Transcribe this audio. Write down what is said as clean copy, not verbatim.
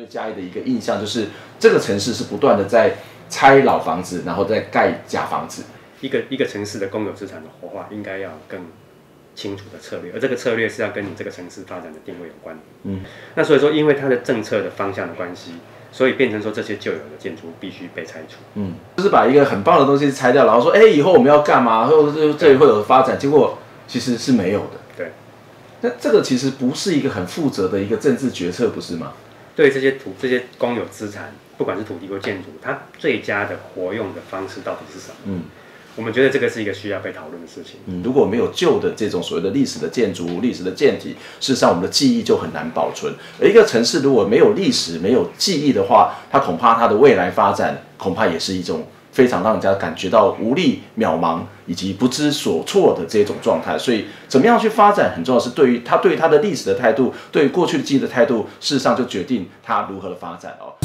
对嘉义的一个印象就是这个城市是不断的在拆老房子，然后再盖假房子。 一个城市的公有资产的活化，应该要有更清楚的策略，而这个策略是要跟你这个城市发展的定位有关。那所以说，因为它的政策的方向的关系，所以变成说这些旧有的建筑物必须被拆除。 就是把一个很棒的东西拆掉，然后说，以后我们要干嘛，或者这里会有发展，结果其实是没有的。 对。 那这个其实不是一个很负责的一个政治决策，不是吗？ 对这些公有资产，不管是土地或建筑，它最佳的活用的方式到底是什么？我们觉得这个是一个需要被讨论的事情。 如果没有旧的这种所谓的历史的建筑、历史的建体，事实上我们的记忆就很难保存。而一个城市如果没有历史、没有记忆的话，它恐怕它的未来发展恐怕也是一种非常让人家感觉到无力、渺茫以及不知所措的这种状态。所以，怎么样去发展很重要，是对于他的历史的态度，对于过去的记忆的态度，事实上就决定他如何的发展哦。